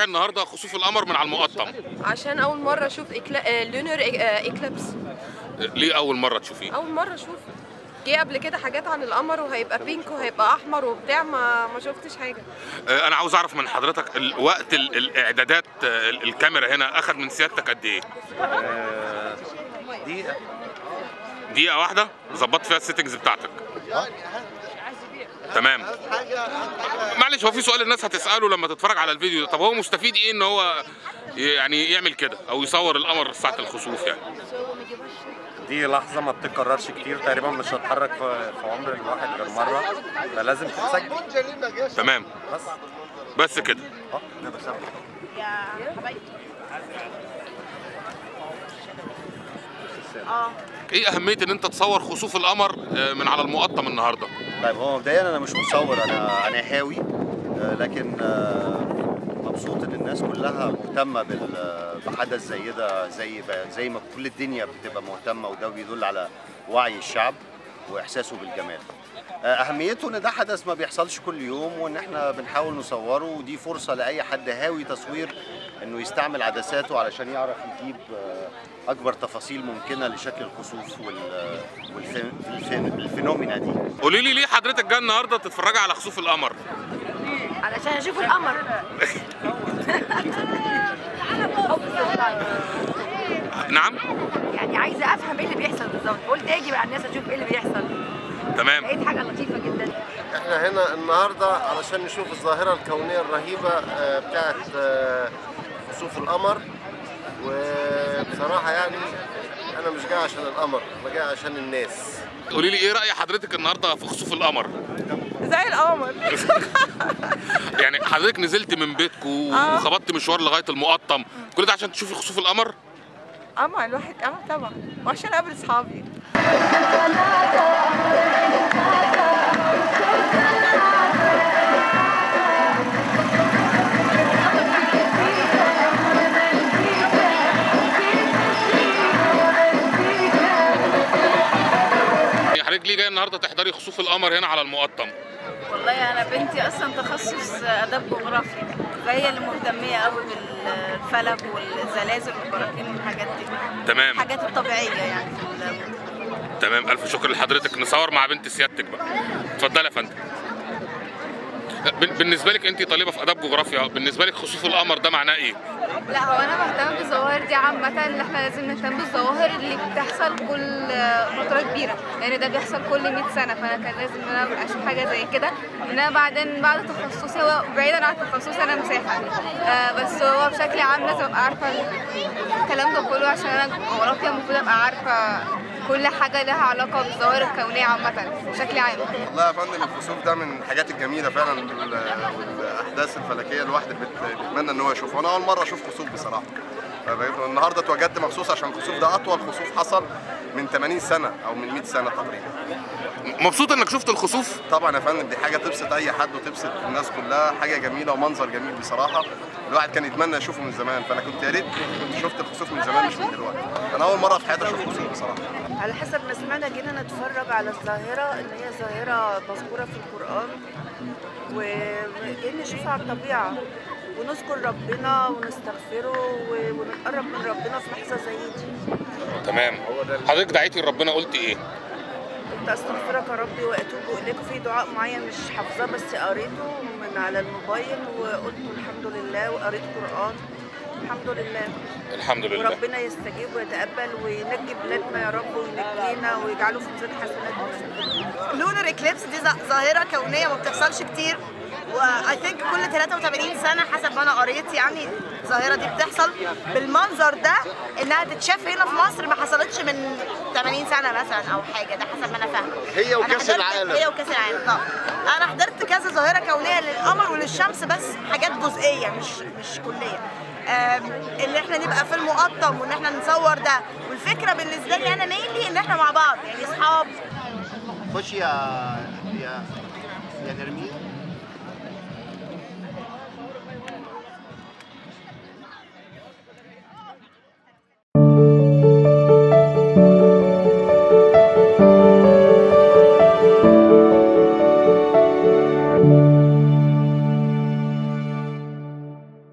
بتتابع النهارده خسوف القمر من على المقطم؟ عشان اول مره اشوف لونر اكليبس. ليه اول مره تشوفيه؟ اول مره اشوف. جه قبل كده حاجات عن القمر وهيبقى بينك وهيبقى احمر وبتاع، ما شفتش حاجه. انا عاوز اعرف من حضرتك وقت الاعدادات الكاميرا هنا اخذ من سيادتك قد ايه؟ دقيقه واحده ظبطت فيها السيتنجز بتاعتك. تمام. معلش، هو في سؤال الناس هتساله لما تتفرج على الفيديو ده، طب هو مستفيد ايه ان هو يعني يعمل كده او يصور القمر ساعه الخسوف يعني؟ دي لحظة ما بتتكررش كتير، تقريبا مش هتتحرك في عمر الواحد غير مرة، فلازم تتسجل. تمام. بس كده. انا بسجل. يا حبايبي. ايه اهميه ان انت تصور خسوف القمر من على المقطم النهارده؟ طيب، هو مبدئيا انا مش مصور، انا هاوي، لكن مبسوط ان الناس كلها مهتمه بحدث زي ده، زي ما كل الدنيا بتبقى مهتمه، وده بيدل على وعي الشعب واحساسه بالجمال. اهميته ان ده حدث ما بيحصلش كل يوم، وان احنا بنحاول نصوره، ودي فرصه لاي حد هاوي تصوير انه يستعمل عدساته علشان يعرف يجيب اكبر تفاصيل ممكنه لشكل الخسوف والفينومينا دي. قولي لي ليه حضرتك جايه النهارده تتفرجي على خسوف القمر؟ علشان اشوف القمر. نعم؟ يعني عايزه افهم ايه اللي بيحصل بالظبط، قلت اجي مع الناس اشوف ايه اللي بيحصل. تمام. لقيت حاجه لطيفه جدا. احنا هنا النهارده علشان نشوف الظاهره الكونيه الرهيبه بتاعت خسوف القمر، وبصراحه يعني انا مش جاي عشان القمر، انا جاي عشان الناس. قولي لي ايه راي حضرتك النهارده في خسوف القمر؟ زي القمر. يعني حضرتك نزلت من بيتكم وخبطت مشوار لغايه المقطم، كل ده عشان تشوفي خسوف القمر؟ اما الواحد طبعا، وعشان اقابل اصحابي. حضرتك ليه جايه النهارده تحضري خسوف القمر هنا على المقطم؟ والله انا بنتي اصلا تخصص اداب جغرافيا، فهي اللي مهتميه قوي بالفلك والزلازل والبراكين والحاجات دي. تمام. الحاجات الطبيعيه يعني تمام. الف شكر لحضرتك. نصور مع بنت سيادتك بقى. اتفضلي يا فندم. بالنسبه لك انت طالبه في اداب جغرافيا، بالنسبه لك خسوف القمر ده معناه ايه؟ لا، هو انا بهتم بالظواهر دي عامه، ان احنا لازم نهتم بالظواهر اللي بتحصل كل فتره كبيره، لان ده بيحصل كل 100 سنه، فانا كان لازم ان انا اشوف حاجه زي كده. ان انا بعدين بعد تخصصي، هو بعيدا عن تخصصي انا مساحه، بس هو بشكل عام لازم ابقى عارفه الكلام ده كله، عشان انا جغرافيا المفروض ابقى عارفه كل حاجه لها علاقه بالظواهر الكونيه عامه بشكل عام. والله يا فندم، الخسوف ده من الحاجات الجميله فعلا، والاحداث الفلكيه الواحد بيتمنى ان هو يشوفها، وانا اول مره اشوف خسوف بصراحه. النهارده اتواجدت مخصوص عشان الخسوف ده اطول خسوف حصل من 80 سنه او من 100 سنه تقريبا. مبسوط انك شفت الخسوف؟ طبعا يا فندم، دي حاجه تبسط اي حد وتبسط الناس كلها، حاجه جميله ومنظر جميل بصراحه، الواحد كان يتمنى يشوفه من زمان، فانا كنت يا ريت كنت شفت الخسوف من زمان مش من دلوقتي. انا اول مره في حياتي اشوف خسوف بصراحه. على حسب ما سمعنا جينا نتفرج على الظاهره، ان هي ظاهره مذكوره في القران، وجايين نشوفها على الطبيعه ونذكر ربنا ونستغفره ونتقرب من ربنا في لحظه زي دي. تمام. حضرتك دعيتي لربنا قلتي ايه؟ قلت استغفرك يا ربي واتوب اليك. في دعاء معين مش حافظاه بس قريته من على الموبايل وقلت الحمد لله، وقريت قران الحمد لله. الحمد لله. وربنا يستجيب ويتقبل وينجي بلادنا يا رب، وينجينا ويجعله في ميزان حسناتنا. لونر اكليبس دي ظاهره كونيه ما بتحصلش كتير، واي ثينك كل 83 سنه حسب ما انا قريت، يعني الظاهره دي بتحصل بالمنظر ده. انها تتشاف هنا في مصر ما حصلتش من 80 سنه مثلا او حاجه، ده حسب ما انا فاهمه. هي وكاس العالم. هي وكاس العالم. انا حضرت كذا ظاهره كونيه للقمر وللشمس، بس حاجات جزئيه مش كليه. اللي احنا نبقى في المقطم وان احنا نصور ده، والفكره بالنسبه لي انا مينلي ان احنا مع بعض، يعني اصحاب. خش يا نرمين.